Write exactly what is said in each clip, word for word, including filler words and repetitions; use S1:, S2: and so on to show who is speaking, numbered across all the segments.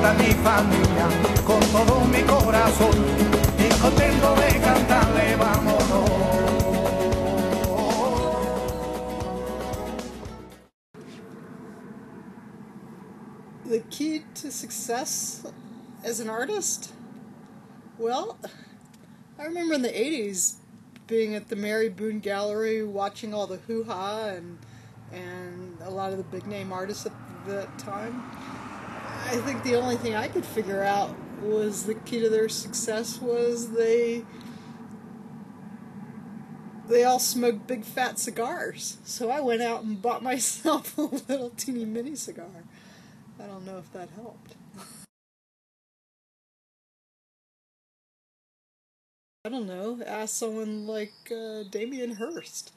S1: canta mi familia con todo mi corazón y contento de cantarle vámonos.
S2: The key to success as an artist? Well, I remember in the eighties being at the Mary Boone Gallery watching all the hoo-ha and and a lot of the big name artists at that time. I think the only thing I could figure out was the key to their success was they they all smoked big fat cigars. So I went out and bought myself a little teeny mini cigar. I don't know if that helped. I don't know. Ask someone like uh, Damien Hirst.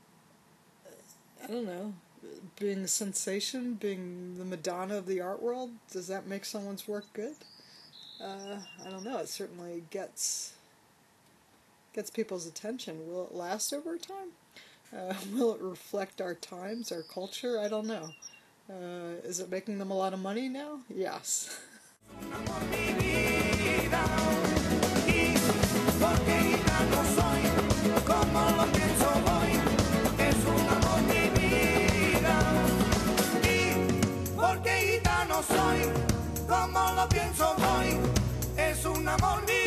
S2: I don't know. Being a sensation, being the Madonna of the art world, does that make someone's work good? Uh, I don't know. It certainly gets gets people's attention. Will it last over time? Uh, will it reflect our times, our culture? I don't know. Uh, is it making them a lot of money now? Yes.
S1: Soy, como lo pienso hoy, es un amor mío.